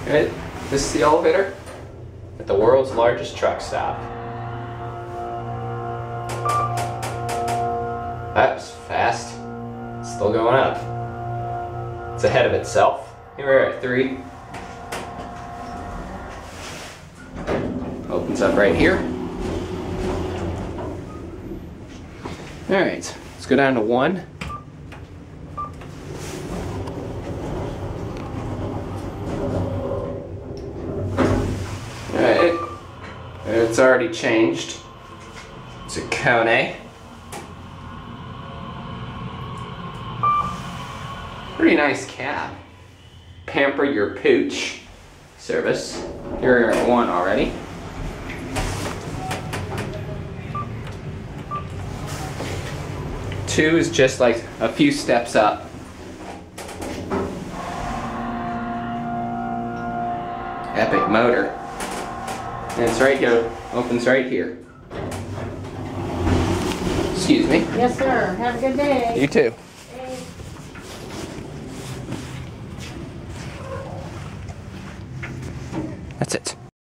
Right? This is the elevator at the world's largest truck stop. That was fast. It's still going up. It's ahead of itself. Here we're at 3. Opens up right here. Alright, let's go down to 1. Alright, it's already changed. It's a KONE. Pretty nice cab. Pamper your pooch service. Here we're at 1 already. Two is just like a few steps up. Epic motor. And it's right here, opens right here. Excuse me. Yes, sir. Have a good day. You too. That's it.